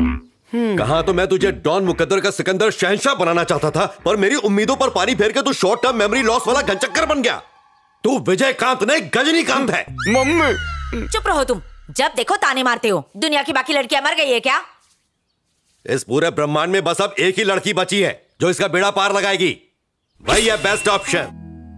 कहाँ तो मैं तुझे डॉन मुकद्दर का सिकंदर शहंशाह बनाना चाहता था, पर मेरी उम्मीदों पर पानी फेर के तू शॉर्ट टर्म मेमोरी लॉस वाला घनचक्कर बन गया। तू विजयकांत नहीं गजनीकांत है। मम्मी चुप रहो तुम, जब देखो ताने मारते हो। दुनिया की बाकी लड़कियां मर गई है क्या? इस पूरे ब्रह्मांड में बस अब एक ही लड़की बची है जो इसका बेड़ा पार लगाएगी। वही है बेस्ट ऑप्शन।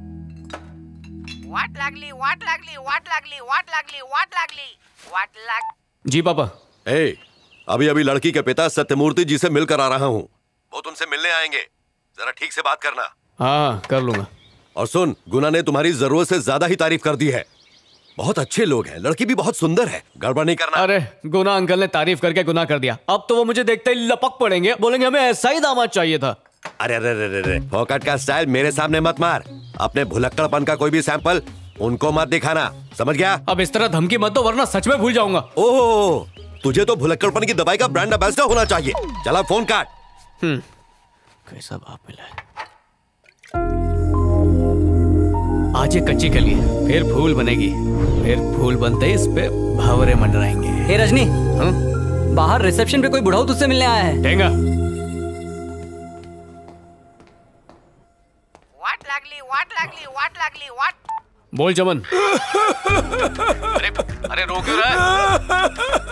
जी पापा। अभी अभी लड़की के पिता सत्यमूर्ति जी से मिलकर आ रहा हूँ, वो तुमसे मिलने आएंगे। जरा ठीक से बात करना। हाँ कर लूंगा। और सुन, गुना ने तुम्हारी जरूरत से ज्यादा ही तारीफ कर दी है। बहुत अच्छे लोग हैं, लड़की भी बहुत सुंदर है, गड़बड़ नहीं करना। अरे गुना अंकल ने तारीफ करके गुनाह कर दिया, अब तो वो मुझे देखते ही लपक पड़ेंगे, बोलेंगे हमें ऐसा ही दामाद चाहिए था। अरे अरे अरे अरे, फोकट का स्टाइल मेरे सामने मत मार। अपने भुलक्कड़पन का कोई भी सैंपल उनको मत दिखाना, समझ गया? अब इस तरह धमकी मत दो वरना सच में भूल जाऊंगा। ओह, तुझे तो भुलक्कड़पन की दवाई का ब्रांड एम्बेसडर होना चाहिए। चला फोन काट। कैसा बाप मिला है। आज ये कच्ची कली है, फिर फूल बनेगी, फिर फूल बनते ही इस पे भंवरे मंडराएंगे। हे रजनी, बाहर रिसेप्शन पे कोई बुढ़ाऊ तुझसे मिलने आया है। देंगा। बोल चमन। अरे रो क्यों रहा है?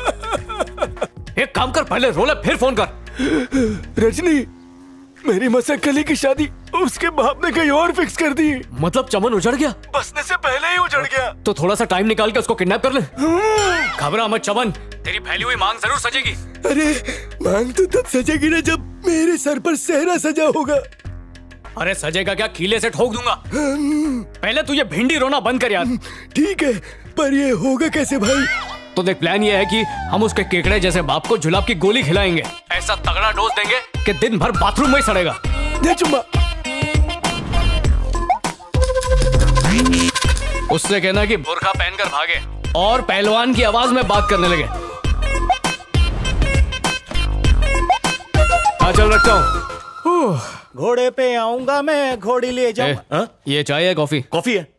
एक काम कर, पहले रोला फिर फोन कर। रजनी, मेरी मसक्कली की शादी उसके बाप ने कहीं और फिक्स कर दी। मतलब चमन उजड़ गया? बसने से पहले ही उजड़ गया। तो थोड़ा सा टाइम निकाल के उसको किडनैप कर ले। घबरा मत चमन, तेरी फैली हुई मांग जरूर सजेगी। अरे मांग तो तब सजेगी ना जब मेरे सर पर सेहरा सजा होगा। अरे सजेगा क्या, कीले से ठोक दूंगा। पहले तू ये भिंडी रोना बंद कर यार। ठीक है, पर ये होगा कैसे भाई? तो देख, प्लान ये है कि हम उसके केकड़े जैसे बाप को जुलाब की गोली खिलाएंगे। ऐसा तगड़ा डोज देंगे कि दिन भर बाथरूम में ही सड़ेगा। दे चुम्मा। उससे कहना कि बुर्का पहनकर भागे और पहलवान की आवाज में बात करने लगे। हाँ चल रखता हूँ। घोड़े पे आऊंगा मैं, घोड़ी ले जाऊंगा। ये चाय है कॉफी? कॉफी है।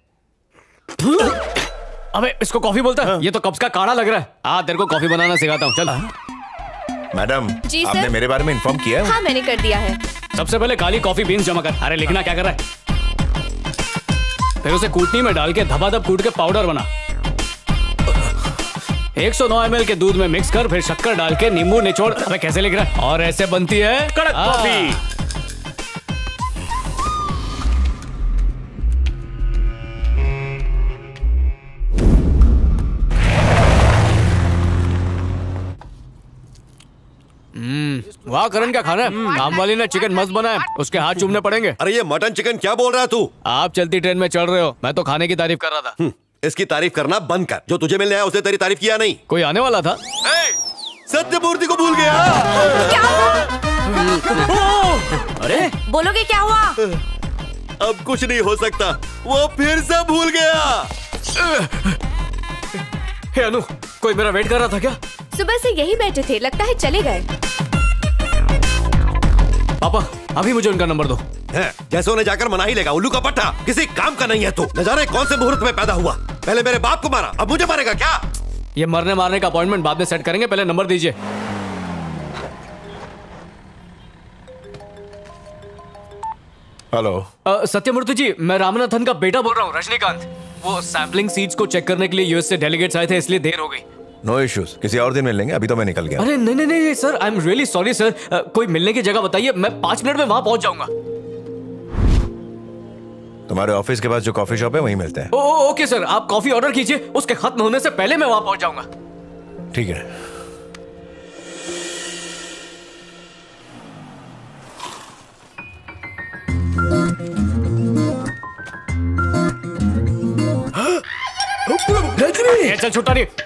अबे इसको कॉफी बोलता है? ये तो कब्ज का काढ़ा लग रहा है। तेरे को कॉफी बनाना सिखाता हूँ, चल। मैडम, आपने मेरे बारे में इन्फॉर्म किया है? हाँ मैंने कर दिया है। सबसे पहले काली कॉफी बीन्स जमा कर। अरे लिखना क्या कर रहा है? फिर उसे कूटनी में डाल के धबाधब कूट के पाउडर बना। 109 ml के दूध में मिक्स कर, फिर शक्कर डाल के नींबू निचोड़। अबे कैसे लिख रहा है? और ऐसे बनती है कड़क कॉफी। वाह करण, क्या खाना है? काम वाली ने चिकन मस्त बनाया, उसके हाथ चूमने पड़ेंगे। अरे ये मटन चिकन क्या बोल रहा है तू? आप चलती ट्रेन में चढ़ रहे हो, मैं तो खाने की तारीफ कर रहा था। इसकी तारीफ करना बंद कर। जो तुझे मिलने आया उसने तेरी तारीफ किया नहीं। कोई आने वाला था? सत्यमूर्ति को भूल गया। क्या अरे बोलोगे क्या हुआ? अब कुछ नहीं हो सकता, वो फिर से भूल गया। हे अनु, कोई मेरा वेट कर रहा था क्या? सुबह से यही बैठे थे, लगता है चले गए। पापा अभी मुझे उनका नंबर दो। जैसे उन्हें जाकर मना ही लेगा, उल्लू का पट्टा। किसी काम का नहीं है तू। न जाने कौन से मुहूर्त में पैदा हुआ। पहले मेरे बाप को मारा, अब मुझे मारेगा क्या? ये मरने मारने का अपॉइंटमेंट बाद में सेट करेंगे, पहले नंबर दीजिए। हेलो सत्यमूर्ति जी, मैं रामनाथन का बेटा बोल रहा हूँ, रजनीकांत। वो सैम्पलिंग सीड्स को चेक करने के लिए यूएस से डेलीगेट्स आए थे, इसलिए देर हो गई। नो इश्यूज, किसी और दिन मिल लेंगे, अभी तो मैं निकल गया। अरे नहीं नहीं नहीं sir, I am really sorry sir. कोई मिलने की जगह बताइए, मैं 5 मिनट में वहां पहुंच जाऊंगा। तुम्हारे ऑफिस के पास जो कॉफी शॉप है वहीं मिलते हैं। ओके सर, आप कॉफी ऑर्डर कीजिए, उसके खत्म होने से पहले मैं वहां पहुंच जाऊंगा। ठीक है। रजनी, चल छुट्टा नहीं।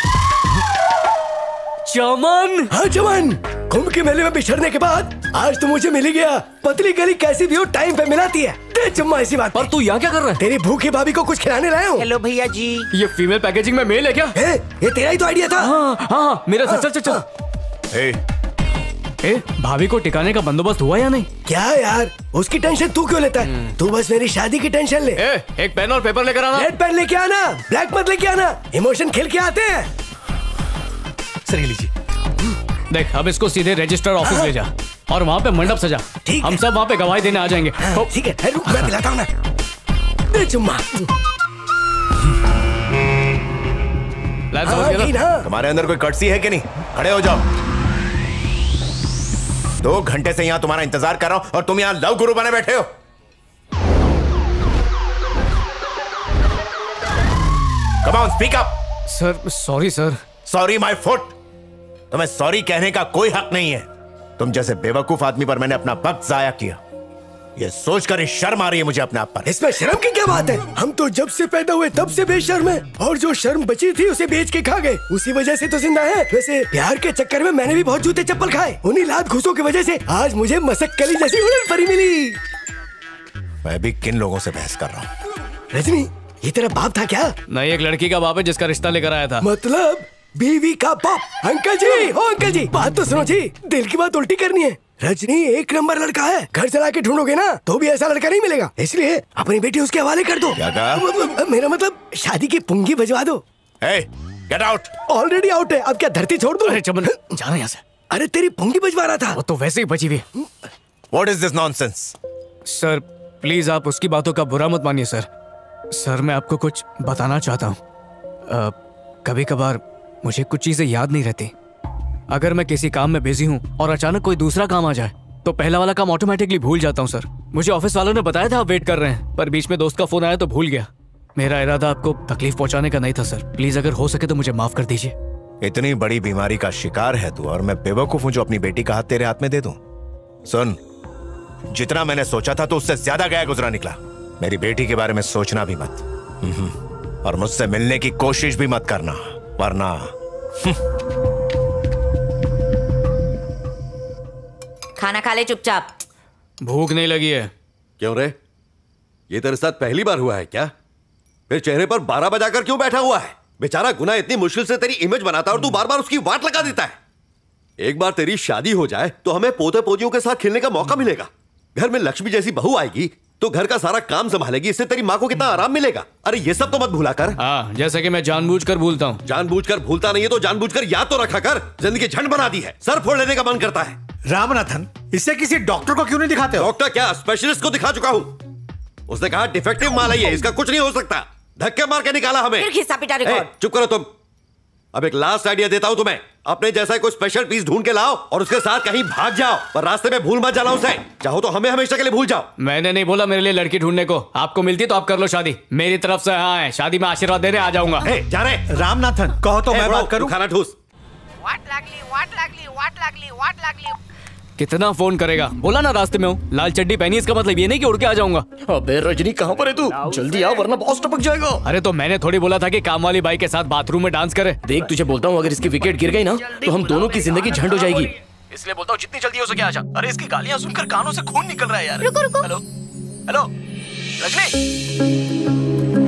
चमन। हाँ चमन, कुंभ के मेले में बिछड़ने के बाद आज तो मुझे मिल ही गया। पतली गली कैसी भी हो टाइम पे मिलाती है। दे चुम्मा इसी बात पर तू यहाँ क्या कर रहा है? तेरी भूखी भाभी को कुछ खिलाने लाया हूँ। हेलो भैया जी। ये फीमेल पैकेजिंग में मेल है क्या? ये तेरा ही तो आइडिया था। हाँ मेरा। चल चल चल। भाभी को टिकाने का बंदोबस्त हुआ या नहीं? क्या यार, उसकी टेंशन तू क्यों लेता है? तू बस मेरी शादी की टेंशन ले। एक पेन और पेपर लेकर आना। रेड पेन लेके आना, ब्लैक मत लेके आना, इमोशन खिल के आते हैं। सर लीजिए। देख अब इसको सीधे रजिस्टर ऑफिस ले जा और वहाँ पे मंडप सजा। ठीक हम सब वहाँ पे गवाही देने आ जाएंगे। ठीक है, रुक मैं पिलाता हूँ ना। दे चुम्मा। तुम्हारे अंदर कोई कर्टसी है कि नहीं? खड़े हो जाओ। 2 घंटे से यहाँ तुम्हारा इंतजार कर रहा हूँ और तुम यहाँ लव गुरु बने बैठे हो। Come on, speak up. Sir sorry sir. Sorry my foot. तुम्हें सॉरी कहने का कोई हक नहीं है। तुम जैसे बेवकूफ आदमी पर मैंने अपना वक्त जाया किया। ये सोचकर ही शर्म आ रही है मुझे अपने आप पर। इसमें शर्म की क्या बात है? हम तो जब से पैदा हुए तब से बेशर्म है और जो शर्म बची थी उसे बेच के खा गए, उसी वजह से तो जिंदा है। वैसे प्यार के चक्कर में मैंने भी बहुत जूते चप्पल खाए, उन्हीं लात घुसों की वजह से आज मुझे मसक्कली जैसी उड़न परी मिली। मैं भी किन लोगों से बहस कर रहा हूँ? रजनी, ये तेरा बाप था क्या? नहीं, एक लड़की का बाप है जिसका रिश्ता लेकर आया था। मतलब बीवी का बाप? अंकल जी, ओ अंकल जी, बात तो सुनो जी, दिल की बात उल्टी करनी है। रजनी 1 नंबर लड़का है, घर चला के ढूंढोगे ना तो भी ऐसा लड़का नहीं मिलेगा, इसलिए अपनी बेटी उसके हवाले कर दो। क्या कहा? मेरा मतलब शादी की पुंगी बजवा दो। Hey, get out! Already out है, अब क्या धरती छोड़ दो? अरे चमन, जाना यहाँ से। अरे तेरी पुंगी बजवा रहा था। वो तो वैसे ही बची हुई। What is this nonsense? Sir please आप उसकी बातों का बुरा मत मानिए सर। सर मैं आपको कुछ बताना चाहता हूँ। कभी कभार मुझे कुछ चीजें याद नहीं रहती। अगर मैं किसी काम में बिजी हूँ और अचानक कोई दूसरा काम आ जाए तो पहला वाला काम ऑटोमेटिकली भूल जाता हूँ सर। मुझे ऑफिस वालों ने बताया था आप वेट कर रहे हैं, पर बीच में दोस्त का फोन आया तो भूल गया। मेरा इरादा आपको तकलीफ पहुंचाने का नहीं था सर, प्लीज अगर हो सके तो मुझे माफ कर दीजिए। इतनी बड़ी बीमारी का शिकार है तू और मैं बेवकूफ हूँ जो अपनी बेटी का हाथ तेरे हाथ में दे दूं। सुन, जितना मैंने सोचा था तो उससे ज्यादा गया गुजरा निकला। मेरी बेटी के बारे में सोचना भी मत और मुझसे मिलने की कोशिश भी मत करना, वरना खाना खा ले चुपचाप। भूख नहीं लगी है। क्यों रे, ये तेरे साथ पहली बार हुआ है क्या? फिर चेहरे पर 12 बजाकर क्यों बैठा हुआ है? बेचारा गुना इतनी मुश्किल से तेरी इमेज बनाता है और तू बार बार उसकी वाट लगा देता है। एक बार तेरी शादी हो जाए तो हमें पोते पोतियों के साथ खेलने का मौका मिलेगा। घर में लक्ष्मी जैसी बहू आएगी तो घर का सारा काम संभालेगी, इससे तेरी माँ को कितना आराम मिलेगा। अरे ये सब तो मत भूला कर। हाँ, जैसे कि मैं जानबूझकर भूलता हूँ। जानबूझकर भूलता नहीं है तो जानबूझकर याद तो रखा कर। जिंदगी झंड बना दी है, सर फोड़ लेने का मन करता है। रामनाथन, इससे किसी डॉक्टर को क्यों नहीं दिखाते हो? डॉक्टर क्या, स्पेशलिस्ट को दिखा चुका हूँ। उसने कहा डिफेक्टिव माल है ये, इसका कुछ नहीं हो सकता। धक्के मार के निकाला हमें। फिर खिस्सा पिटा रिकॉर्ड। चुप करो तुम। अब एक लास्ट आइडिया देता हूं तुम्हें। अपने जैसा कोई स्पेशल पीस ढूंढ के लाओ और उसके साथ कहीं भाग जाओ, पर रास्ते में भूल मत जाना उसे। चाहो तो हमें हमेशा के लिए भूल जाओ। मैंने नहीं बोला मेरे लिए लड़की ढूंढने को। आपको मिलती तो आप कर लो शादी। मेरी तरफ से हाँ है, शादी में आशीर्वाद देने आ जाऊंगा। जा रहे रामनाथन, कहो तो मैं बात करूं। खाना ठूस। कितना फोन करेगा? बोला ना रास्ते में हूँ। लाल चड्डी पहनी, इसका मतलब ये नहीं कि उड़ के आ जाऊंगा। अबे रजनी कहाँ पर है तू? जल्दी आ वरना बॉस टपक जाएगा। अरे तो मैंने थोड़ी बोला था कि काम वाली बाई के साथ बाथरूम में डांस करे। देख तुझे बोलता हूँ, अगर इसकी विकेट गिर गई ना तो हम दोनों की जिंदगी झंड हो जाएगी। इसलिए बोलता हूँ जितनी जल्दी हो सके आजा। अरे इसकी गालियाँ सुनकर कानों से खून निकल रहा है यार। रुको रुको। Hello hello Rajni.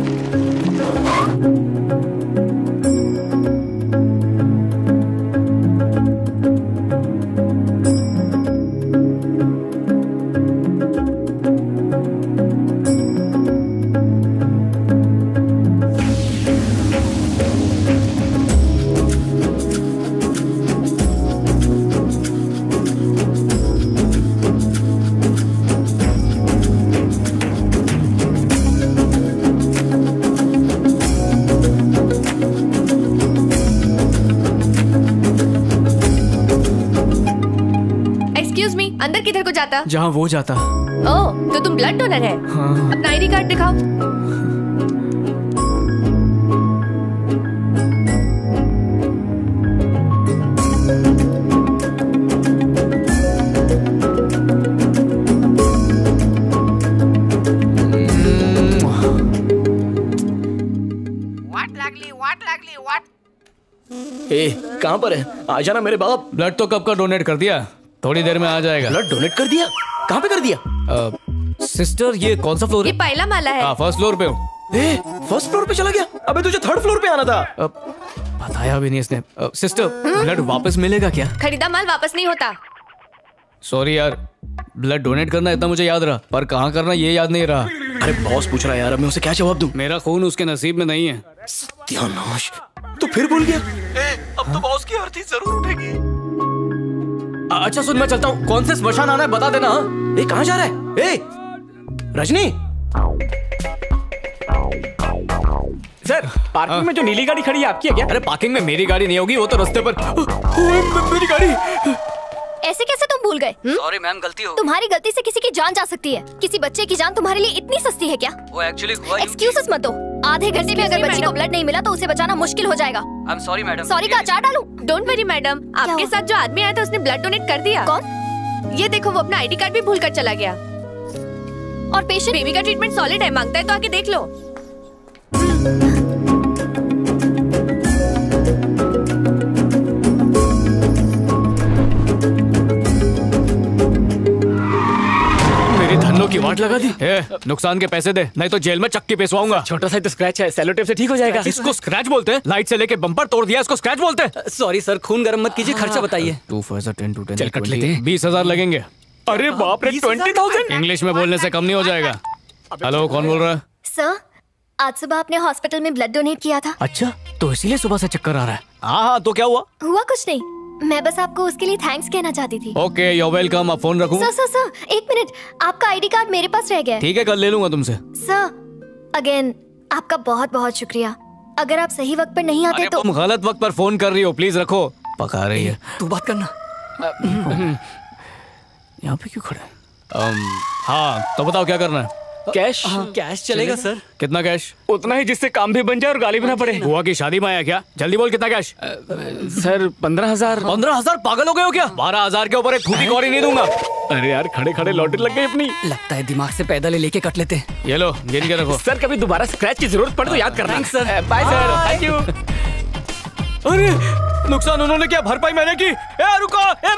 अंदर किधर को जाता? जहाँ वो जाता। ओह, तो तुम ब्लड डोनर है? हाँ। अपना आईडी कार्ड दिखाओ। कहाँ पर है? आ जाना मेरे बाप। ब्लड तो कब का डोनेट कर दिया, थोड़ी देर में आ जाएगा। ब्लड डोनेट कर दिया? कहाँ पे कर दिया? सिस्टर ये कौन सा फ्लोर ये पहला माला है। हाँ, फर्स्ट फ्लोर पे हूँ। फर्स्ट फ्लोर पे चला गया? अबे तुझे थर्ड फ्लोर पे आना था। बताया भी नहीं इसने। सिस्टर ब्लड वापस मिलेगा क्या? खरीदा माल वापस नहीं होता। सॉरी यार, ब्लड डोनेट करना इतना मुझे याद रहा, पर कहाँ करना ये याद नहीं रहा। अरे बॉस पूछ रहा है यार, अब मैं उसे क्या जवाब दूं? मेरा खून उसके नसीब में नहीं है। सत्यानाश, तो फिर भूल गया। अब तो बॉस की अर्थी जरूर उठेगी। अच्छा सुन, मैं चलता हूँ। कौन से स्मशान आना है बता देना। ए कहाँ जा रहा है? ए रजनी। सर पार्किंग में जो नीली गाड़ी खड़ी है आपकी है क्या? अरे पार्किंग में मेरी गाड़ी नहीं होगी, वो तो रास्ते पर। मेरी गाड़ी। ऐसे कैसे तुम भूल गए? सॉरी मैम, गलती हो। तुम्हारी गलती से किसी की जान जा सकती है। किसी बच्चे की जान तुम्हारे लिए इतनी सस्ती है क्या? वो एक्चुअली एक्सक्यूजेस मत दो। आधे घंटे में अगर बच्ची को ब्लड नहीं मिला तो उसे बचाना मुश्किल हो जाएगा। I am sorry madam. Sorry का अचार डालूं? डोंट वरी मैडम, आपके साथ जो आदमी आया था उसने ब्लड डोनेट कर दिया। कौन? ये देखो, वो अपना आईडी कार्ड भी भूल कर चला गया। और पेशेंट? बेबी का ट्रीटमेंट सॉलिड है, मांगता है तो आके देख लो। धनों की वाट लगा दी। नुकसान के पैसे दे, नहीं तो जेल में चक्की पेशवाऊंगा। छोटा सा तो स्क्रैच है, सेलो टेप से ठीक हो जाएगा। इसको स्क्रैच बोलते हैं? लाइट से लेके बम्पर तोड़ दिया, इसको स्क्रैच बोलते हैं? सॉरी सर, खून गर्म मत कीजिए, खर्चा बताइए। 2 for 10 to 10 चल कट लेते हैं। 20,000 लगेंगे। अरे बाप रे, 20,000। इंग्लिश में बोलने से कम नहीं हो जाएगा। हेलो, कौन बोल रहा है? सर, आज सुबह आपने हॉस्पिटल में ब्लड डोनेट किया था। अच्छा, तो इसीलिए सुबह से चक्कर आ रहा है। हाँ, तो क्या हुआ? हुआ कुछ नहीं, मैं बस आपको उसके लिए थैंक्स कहना चाहती थी। Okay, you welcome. अब फोन रखूं? सर, एक मिनट, आपका आईडी कार्ड मेरे पास रह गया है। ठीक है, कल ले लूंगा तुमसे। सर, अगेन आपका बहुत बहुत शुक्रिया। अगर आप सही वक्त पर नहीं आते तो। तुम गलत वक्त पर फोन कर रही हो, प्लीज रखो। पका रही है। तू बात करना। यहाँ पे क्यों खड़े? हाँ, तो बताओ क्या करना है? कैश? कैश चलेगा सर। कितना कैश? उतना ही जिससे काम भी बन जाए और गाली भी ना पड़े। बुआ की शादी में आया क्या? जल्दी बोल, कितना कैश? सर 15,000। 15,000? पागल हो गए हो क्या? 12,000 के ऊपर एक फूटी कौड़ी नहीं दूंगा। अरे यार, खड़े खड़े लॉटरी लग गई अपनी। लगता है दिमाग से पैदल लेके कट लेते हैं। ये लो, गिन के रखो। सर, कभी दोबारा स्क्रैच की जरूरत पड़े तो याद करना। Sir bye sir, thank you. अरे नुकसान उन्होंने किया, भरपाई मैंने की। ए रुको,